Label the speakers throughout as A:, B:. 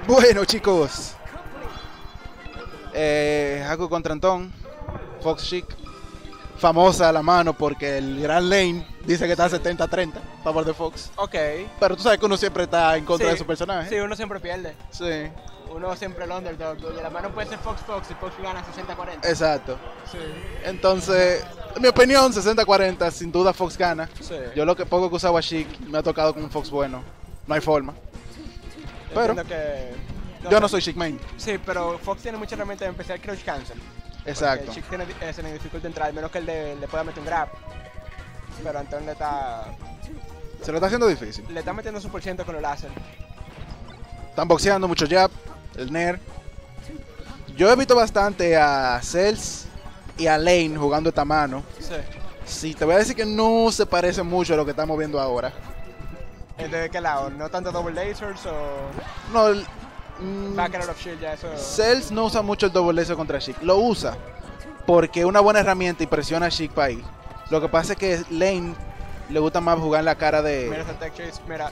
A: Bueno, chicos. Haku contra Antón. Fox Chic. Famosa a la mano porque el gran Lane dice que está 70-30 a favor de Fox.
B: Ok.
A: Pero tú sabes que uno siempre está en contra
B: Sí,
A: de su personaje.
B: Sí, uno siempre pierde.
A: Sí.
B: Uno siempre el underdog. Y la mano puede ser Fox y Fox gana 60-40.
A: Exacto.
B: Sí.
A: Entonces, en mi opinión, 60-40, sin duda Fox gana.
B: Sí.
A: Yo lo que poco que usaba Chic me ha tocado con un Fox bueno. No hay forma. Pero
B: Entiendo que...
A: yo no soy Chic main.
B: Sí, pero Fox tiene muchas herramientas, en especial Crouch Cancel.
A: Exacto.
B: Chic tiene esa dificultad de entrar, menos que él le pueda meter un grab. Pero Antón le está
A: Se lo está haciendo difícil.
B: metiendo su por ciento con el láser.
A: Están boxeando mucho jab, el Nair. Yo he visto bastante a Cells y a Lane jugando esta mano.
B: Sí.
A: Sí, te voy a decir que no se parece mucho a lo que estamos viendo ahora.
B: ¿De qué lado? ¿No tanto double lasers o
A: No,
B: back out of shield ya eso?
A: Cells no usa mucho el double laser contra Chic. Lo usa porque es una buena herramienta y presiona a Chic para ahí. Lo que pasa es que Lane le gusta más jugar en la cara
B: Mira
A: de...
B: esa tech chase, mira.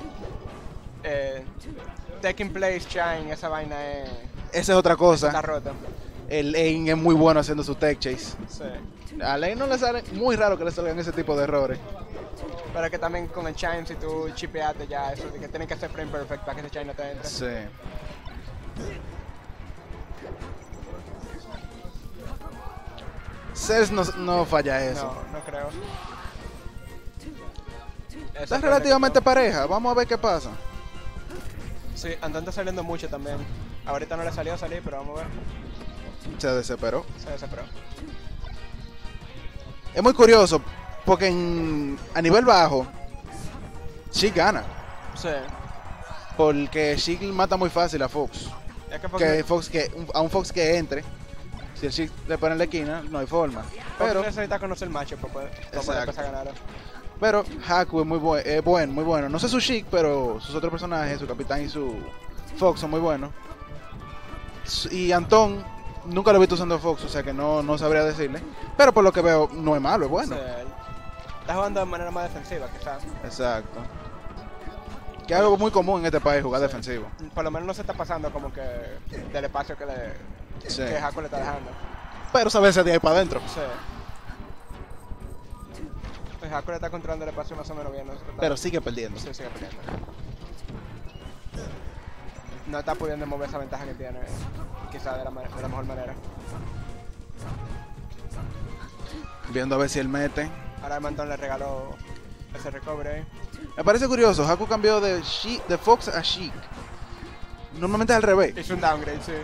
B: Tech in place, shine, esa vaina
A: Esa es otra cosa.
B: está rota.
A: El Lane es muy bueno haciendo su tech chase.
B: Sí.
A: A Lane no le sale, muy raro que le salgan ese tipo de errores.
B: Pero que también con el shine, si tú chipeaste ya eso, de que tienen que hacer frame perfect para que ese shine no te entre.
A: Sí. Cells no falla eso.
B: No creo.
A: Está relativamente pareja. Vamos a ver qué pasa.
B: Sí, Antón está saliendo mucho también. Ahorita no le salió a salir, pero vamos a ver.
A: Se desesperó.
B: Se desesperó.
A: Es muy curioso porque a nivel bajo, Chic gana.
B: Sí.
A: Porque Chic mata muy fácil a Fox.
B: Es que Fox
A: A un Fox que entre, si el Chic le pone en la esquina, no hay forma. Pero,
B: necesita conocer el macho para poder empezar a ganar.
A: pero Haku es muy bueno. No sé su Chic, pero sus otros personajes, su capitán y su Fox son muy buenos. Y Antón, nunca lo he visto usando Fox, o sea que no sabría decirle. Pero por lo que veo, no es malo, es bueno.
B: Sí. Está jugando de manera más defensiva, quizás.
A: Exacto. Que es algo muy común en este país, jugar defensivo.
B: Por lo menos no se está pasando como que del espacio que
A: Sí.
B: que Haku le está dejando.
A: Pero sabes de ahí para adentro.
B: Sí. Pues Haku le está controlando el espacio más o menos bien. ¿No?
A: Pero sigue perdiendo.
B: Sí, sigue perdiendo. No está pudiendo mover esa ventaja que tiene, quizás de la mejor manera.
A: Viendo a ver si él mete.
B: Ahora el Mantón le regaló ese recovery.
A: Me parece curioso, Haku cambió de Fox a Chic. Normalmente es al revés.
B: Hizo un downgrade, sí.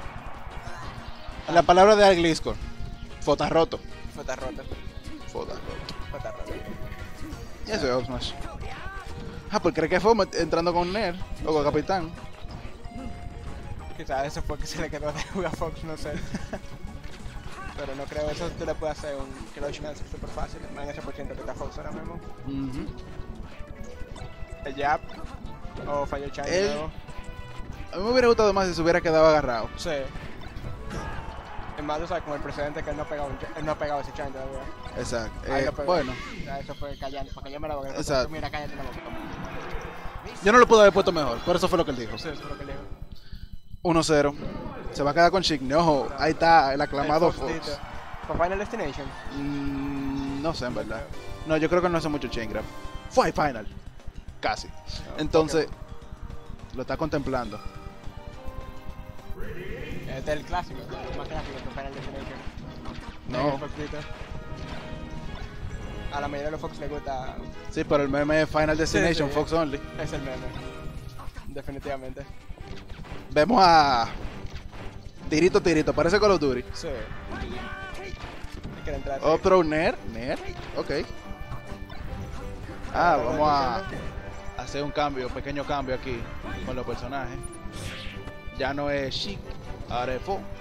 A: La palabra de Aglisco. Fota roto.
B: Fue tan roto.
A: Fota roto.
B: Fue tan roto.
A: Y eso es Up Smash. Pues cree que fue entrando con Nair o con Capitán.
B: Quizás eso fue que se le quedó de jugar Fox, no sé. Pero no creo, eso tú le puedes hacer un clutch cancel súper fácil. En ese por ciento que está Fox ahora mismo. El jab. O falló el chine nuevo.
A: A mí me hubiera gustado más si se hubiera quedado agarrado.
B: Sí. Es más, o sea, como el precedente que él no ha pegado ese chine todavía.
A: Exacto.
B: Ahí lo pegó.
A: Bueno,
B: Ya, eso fue callando, para callarme la boca.
A: Exacto.
B: Mira, cállate la boca.
A: yo no lo pude haber puesto mejor, por eso fue lo que él dijo.
B: Sí, eso es lo que le digo.
A: 1-0. Se va a quedar con Chic. Ojo, ahí está el aclamado
B: El
A: Fox.
B: Foxito. ¿Para Final Destination?
A: No sé, en verdad. No, yo creo que no hace mucho chain grab. Fue final. Casi. Entonces, lo está contemplando.
B: Este es el clásico, el más clásico que Final Destination.
A: No.
B: El Foxito. A la mayoría de los Fox les gusta.
A: Sí, pero el meme es Final Destination,
B: sí.
A: Fox Only.
B: Es el meme. Definitivamente.
A: Vemos a Tirito, parece Call of Duty.
B: Sí. Hay que entrar.
A: Otro Nair. Ok. Vamos a hacer un pequeño cambio aquí con los personajes. Ya no es Chic, ahora es Fox.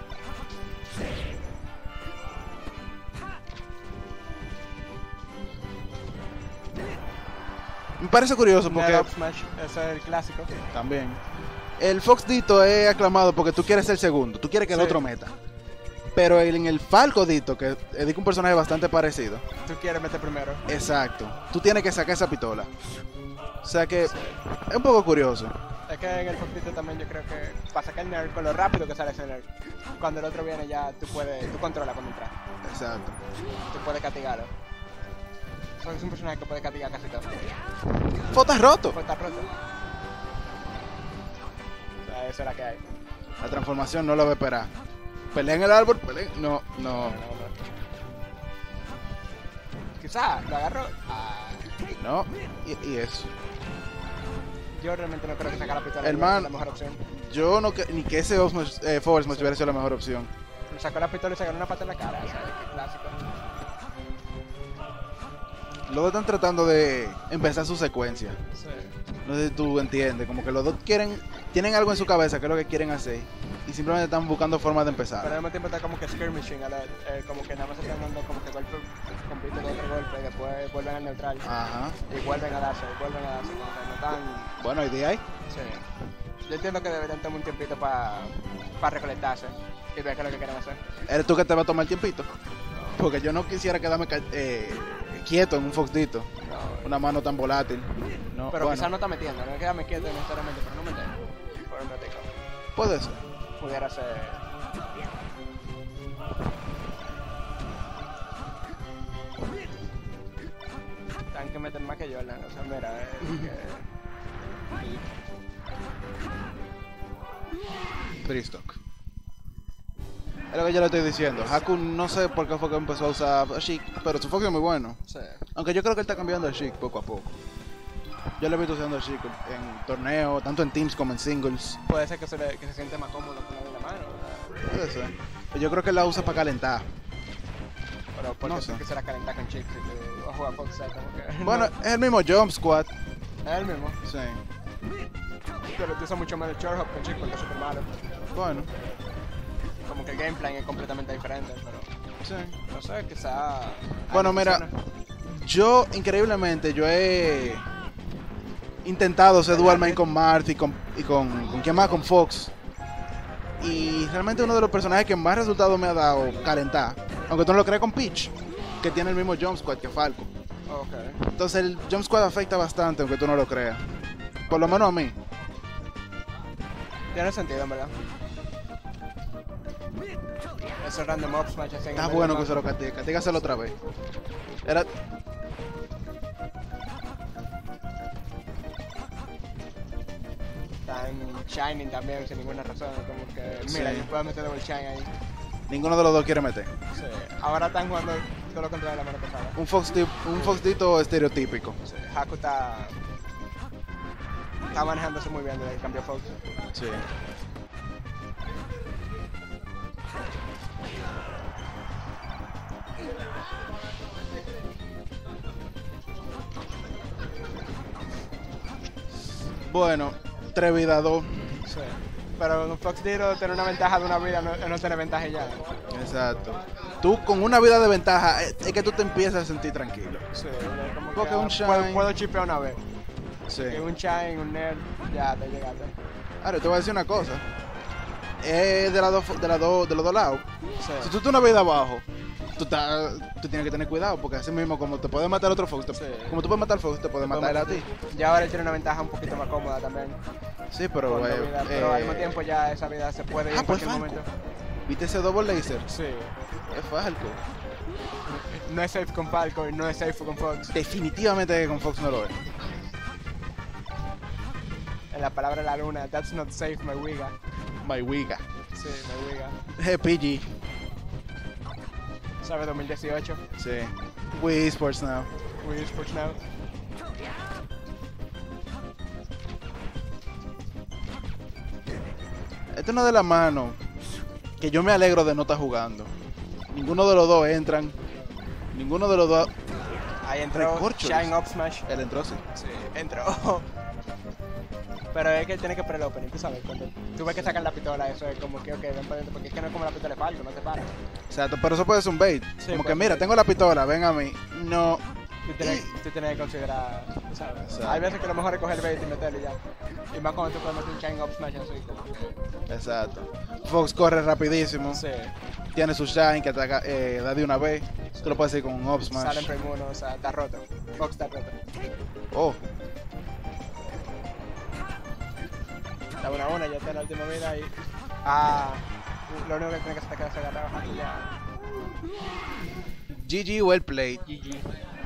A: Me parece curioso porque
B: Up Smash, ese es el clásico.
A: también el Fox Dito es aclamado porque tú quieres ser segundo, tú quieres que el
B: Sí.
A: otro meta. Pero en el Falco Dito, que es un personaje bastante parecido,
B: Tú quieres meter primero.
A: exacto, tú tienes que sacar esa pistola. O sea que es un poco curioso.
B: Es que en el Foxito también yo creo que para sacar el nerd con lo rápido que sale ese nerd. Cuando el otro viene ya tú controlas cuando entras.
A: Exacto.
B: Tú puedes castigarlo. Es un personaje que puede castigar casi todo.
A: Foto roto.
B: Pues está roto. O sea, eso es la que hay.
A: La transformación no lo va a esperar. Pelea en el árbol, pelea. No.
B: Quizás lo agarro.
A: No. Y eso.
B: Yo realmente no creo que sacar la pistola
A: Hermano,
B: es la mejor opción.
A: Yo no ni que ese Force Smash hubiera sido la mejor opción.
B: Sacó la pistola y sacaron una pata en la cara. ¿Sabes? Qué clásico.
A: Los dos están tratando de empezar su secuencia.
B: Sí.
A: No sé si tú entiendes, como que los dos tienen algo en su cabeza que es lo que quieren hacer y simplemente están buscando formas de
B: Pero al
A: empezar.
B: mismo tiempo está como que skirmishing, como que nada más están dando como que golpe, compiten otro golpe y después vuelven al neutral.
A: Ajá.
B: Y vuelven a darse, como que no están...
A: Bueno, idea hay.
B: Sí. Yo entiendo que deberían tomar un tiempito para recolectarse y ver qué es lo que quieren hacer.
A: ¿Eres tú que te va a tomar el tiempito? Porque yo no quisiera quedarme quieto en un Foxdito.
B: No,
A: Una mano tan volátil. No,
B: pero
A: bueno,
B: quizás no está metiendo, no quedarme quieto necesariamente, pero no meter. Por un ratito.
A: puede ser.
B: Pudiera ser... Están que meten más que Jordan, o sea, mira,
A: Freestock. Es lo que yo le estoy diciendo. Haku no sé por qué fue que empezó a usar a Sheik, pero su Fox es muy bueno.
B: sí.
A: Aunque yo creo que él está cambiando el Sheik poco a poco. Yo le he visto usando el Sheik en torneos, tanto en teams como en singles.
B: Puede ser que se siente más cómodo con la de la mano, ¿verdad?
A: Puede ser. Pero yo creo que él la usa para calentar.
B: Pero porque
A: No sé.
B: que se la calienta con chicks y tú juegas Fox, como que...
A: Bueno,
B: no,
A: es el mismo Jump Squad.
B: es el mismo.
A: Sí.
B: Pero tú usas mucho más el short hop con chicks porque es súper malo.
A: Bueno,
B: Como que el gameplay es completamente diferente, pero...
A: sí.
B: No sé, quizá...
A: Bueno, mira, yo increíblemente yo he intentado ser dual main con Marth y con quién más, con Fox. Y realmente uno de los personajes que más resultados me ha dado calentar, aunque tú no lo creas, con Peach, que tiene el mismo Jump Squad que Falco.
B: Ok.
A: Entonces el Jump Squad afecta bastante, aunque tú no lo creas. Por lo menos a mí.
B: Tiene sentido, en verdad. Esos random up smash hacen...
A: Está bueno que se lo castigue. Castígaselo otra vez. Era...
B: Están shining también sin ninguna razón, como que...
A: Sí.
B: Mira, yo puedo meter double shine ahí.
A: Ninguno de los dos quiere meter.
B: Sí. Ahora están jugando todo lo contrario de la mano pasada.
A: Un Foxdito estereotípico.
B: Sí. Haku está manejándose muy bien desde el cambio Fox.
A: Sí. Bueno, 3 vidas 2.
B: Sí. Pero un Fox Dito tiene una ventaja de una vida, no tiene ventaja ya.
A: Exacto. Tú con una vida de ventaja es que tú te empiezas a sentir tranquilo.
B: Sí, como
A: Porque
B: que
A: un shine-
B: puedo chipear una vez.
A: Sí.
B: Y un shine, un nerd, ya te llegaste.
A: Ahora te voy a decir una cosa. Es de los dos lados.
B: Sí.
A: Si tú tienes una vida abajo, tú tienes que tener cuidado, porque así mismo como te puede matar otro Fox,
B: Sí.
A: como tú puedes matar al Fox, te puede matar él a ti.
B: Y ahora él tiene una ventaja un poquito más cómoda también.
A: Sí, pero
B: Con la vida, pero al mismo tiempo ya esa vida se puede ir en
A: pues
B: cualquier
A: Falco.
B: momento.
A: ¿Viste ese double laser?
B: Sí.
A: Es Falco.
B: No es safe con Falco y no es safe con Fox.
A: Definitivamente que con Fox no lo es.
B: En la palabra de la luna, that's not safe, my wiga.
A: My Wiga.
B: Sí, my wiga.
A: PG.
B: ¿Sabe 2018?
A: Sí. Wii Sports Now.
B: Wii Sports Now.
A: Esto es una de las manos que yo me alegro de no estar jugando. Ninguno de los dos entran. Ninguno de los dos.
B: Ahí entró
A: Recorcholis.
B: Shine Up Smash.
A: Él entró, sí.
B: Sí, entró. Pero es que tiene que pre el opening, tú sabes, cuando tú ves que sacan la pistola, eso es como que, ok, ven para adentro, porque es que no es como la pistola de Falco, no te para.
A: Exacto, pero eso puede ser un bait.
B: Sí,
A: Como
B: puede
A: que mira,
B: ser.
A: tengo la pistola, ven a mí. No.
B: Tú tienes que considerar, tú sabes.
A: Exacto.
B: Hay veces que lo mejor es coger el bait y meterlo y ya. Y más cuando tú puedes meter un Shine Up Smash así, como que...
A: Exacto. Fox corre rapidísimo.
B: Sí,
A: Tiene su shine que ataca, da de una vez. Tú lo puedes hacer con un up
B: sale
A: smash.
B: en Prime 1, o sea, está roto. Fox está roto.
A: Oh.
B: Está 1-1, ya está en la última vida y... Ah, lo único que tiene que hacer es quedarse agarrado y ya.
A: GG, well played.
B: GG.